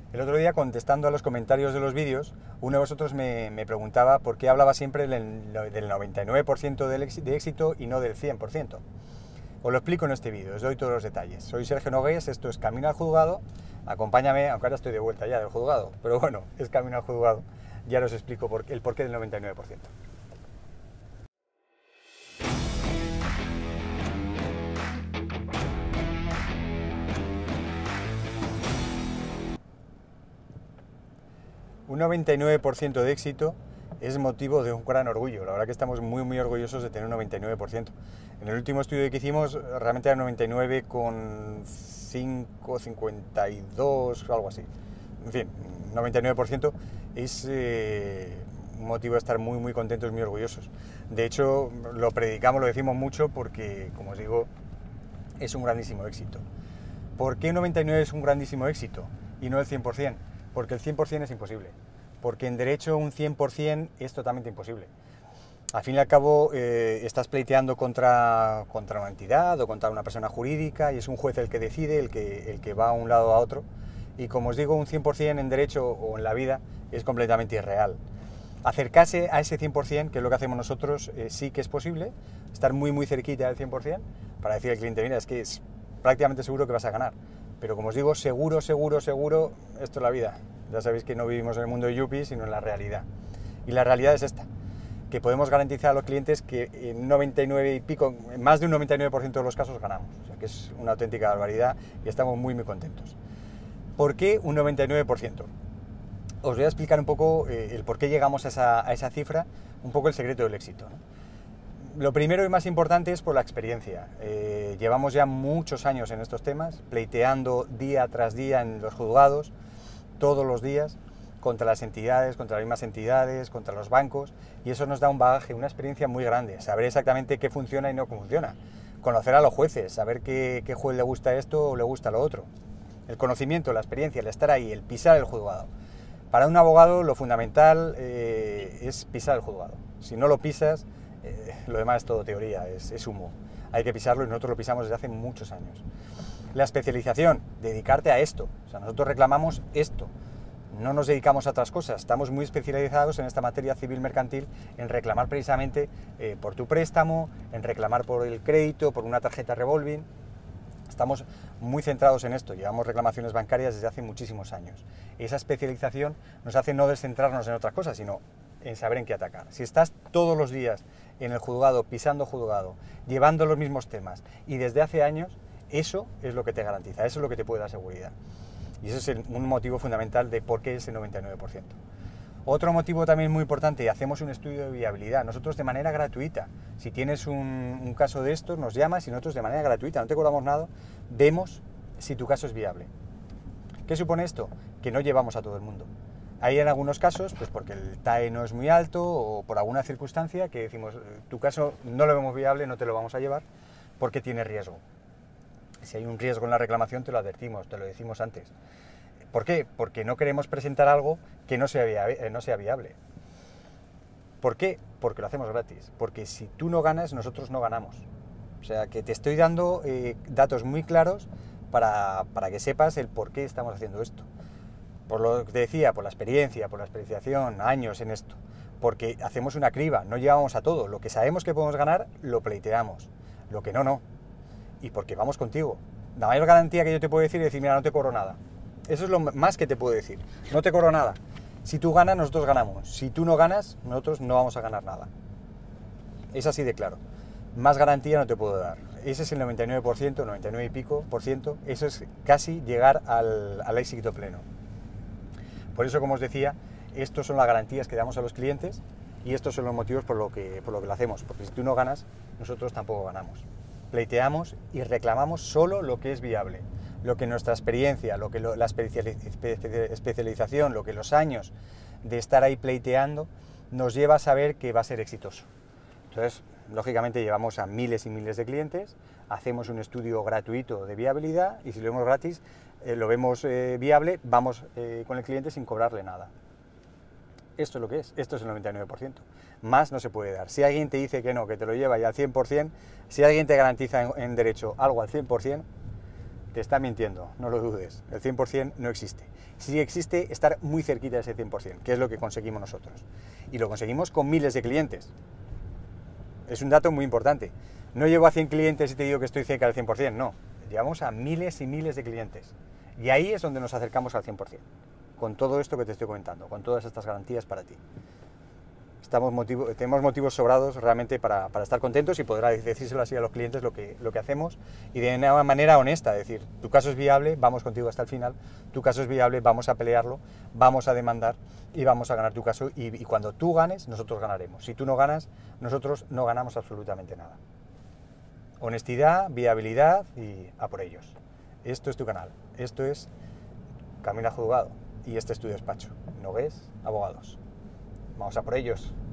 El otro día, contestando a los comentarios de los vídeos, uno de vosotros me preguntaba por qué hablaba siempre del 99% de éxito y no del 100%. Os lo explico en este vídeo, os doy todos los detalles. Soy Sergio Nogués, esto es Camino al Juzgado. Acompáñame, aunque ahora estoy de vuelta ya del juzgado, pero bueno, es Camino al Juzgado. Ya os explico el porqué del 99%. Un 99% de éxito es motivo de un gran orgullo. La verdad que estamos muy orgullosos de tener un 99%. En el último estudio que hicimos realmente era 99,5, 52, algo así. En fin, 99% es un motivo de estar muy contentos, muy orgullosos. De hecho, lo predicamos, lo decimos mucho porque, como os digo, es un grandísimo éxito. ¿Por qué un 99 es un grandísimo éxito y no el 100%? Porque el 100% es imposible. Porque en derecho un 100% es totalmente imposible. Al fin y al cabo estás pleiteando contra una entidad o contra una persona jurídica y es un juez el que decide, el que va a un lado a otro. Y como os digo, un 100% en derecho o en la vida es completamente irreal. Acercarse a ese 100%, que es lo que hacemos nosotros, sí que es posible, estar muy cerquita del 100% para decir al cliente, mira, es que es prácticamente seguro que vas a ganar. Pero como os digo, seguro, esto es la vida. Ya sabéis que no vivimos en el mundo de Yuppie, sino en la realidad. Y la realidad es esta, que podemos garantizar a los clientes que en 99 y pico, en más de un 99% de los casos ganamos. O sea que es una auténtica barbaridad y estamos muy contentos. ¿Por qué un 99%? Os voy a explicar un poco el por qué llegamos a esa cifra, un poco el secreto del éxito, ¿no? Lo primero y más importante es por la experiencia. Llevamos ya muchos años en estos temas, pleiteando día tras día en los juzgados, todos los días, contra las entidades, contra las mismas entidades, contra los bancos, y eso nos da un bagaje, una experiencia muy grande, saber exactamente qué funciona y no funciona, conocer a los jueces, saber qué juez le gusta esto o le gusta lo otro. El conocimiento, la experiencia, el estar ahí, el pisar el juzgado. Para un abogado lo fundamental es pisar el juzgado. Si no lo pisas, lo demás es todo teoría, es humo. Hay que pisarlo y nosotros lo pisamos desde hace muchos años. La especialización, dedicarte a esto. O sea, nosotros reclamamos esto. No nos dedicamos a otras cosas. Estamos muy especializados en esta materia civil mercantil, en reclamar precisamente por tu préstamo, en reclamar por el crédito, por una tarjeta revolving. Estamos muy centrados en esto, llevamos reclamaciones bancarias desde hace muchísimos años. Esa especialización nos hace no descentrarnos en otras cosas, sino en saber en qué atacar. Si estás todos los días en el juzgado, pisando juzgado, llevando los mismos temas y desde hace años, eso es lo que te garantiza, eso es lo que te puede dar seguridad. Y ese es un motivo fundamental de por qué es el 99%. Otro motivo también muy importante, hacemos un estudio de viabilidad, nosotros de manera gratuita. Si tienes un caso de estos, nos llamas y nosotros de manera gratuita, no te cobramos nada, vemos si tu caso es viable. ¿Qué supone esto? Que no llevamos a todo el mundo. Hay en algunos casos, pues porque el TAE no es muy alto o por alguna circunstancia que decimos, tu caso no lo vemos viable, no te lo vamos a llevar porque tiene riesgo. Si hay un riesgo en la reclamación te lo advertimos, te lo decimos antes. ¿Por qué? Porque no queremos presentar algo que no sea viable. ¿Por qué? Porque lo hacemos gratis. Porque si tú no ganas, nosotros no ganamos. O sea, que te estoy dando datos muy claros para que sepas el por qué estamos haciendo esto. Por lo que te decía, por la experiencia, por la especialización, años en esto. Porque hacemos una criba, no llevamos a todo. Lo que sabemos que podemos ganar, lo pleiteamos. Lo que no. Y porque vamos contigo. La mayor garantía que yo te puedo decir es decir, mira, no te cobro nada. Eso es lo más que te puedo decir. No te cobro nada. Si tú ganas, nosotros ganamos. Si tú no ganas, nosotros no vamos a ganar nada. Es así de claro. Más garantía no te puedo dar. Ese es el 99%, 99 y pico por ciento. Eso es casi llegar al éxito pleno. Por eso, como os decía, estos son las garantías que damos a los clientes y estos son los motivos por lo que lo hacemos. Porque si tú no ganas, nosotros tampoco ganamos. Pleiteamos y reclamamos solo lo que es viable. Lo que nuestra experiencia, la especialización, lo que los años de estar ahí pleiteando nos lleva a saber que va a ser exitoso. Entonces, lógicamente llevamos a miles y miles de clientes, hacemos un estudio gratuito de viabilidad y si lo vemos gratis, lo vemos viable, vamos con el cliente sin cobrarle nada. Esto es lo que es, esto es el 99%. Más no se puede dar. Si alguien te dice que no, que te lo lleva ya al 100%, si alguien te garantiza en derecho algo al 100%, te está mintiendo, no lo dudes. El 100% no existe. Sí existe estar muy cerquita de ese 100%, que es lo que conseguimos nosotros. Y lo conseguimos con miles de clientes. Es un dato muy importante. No llego a 100 clientes y te digo que estoy cerca del 100%, no. Llegamos a miles y miles de clientes. Y ahí es donde nos acercamos al 100%. Con todo esto que te estoy comentando, con todas estas garantías para ti. Tenemos motivos sobrados realmente para estar contentos y poder decírselo así a los clientes lo que hacemos y de una manera honesta, es decir, tu caso es viable, vamos contigo hasta el final, tu caso es viable, vamos a pelearlo, vamos a demandar y vamos a ganar tu caso y cuando tú ganes, nosotros ganaremos. Si tú no ganas, nosotros no ganamos absolutamente nada. Honestidad, viabilidad y a por ellos. Esto es tu canal, esto es Camila Juzgado y este es tu despacho, Nogués Abogados. Vamos a por ellos.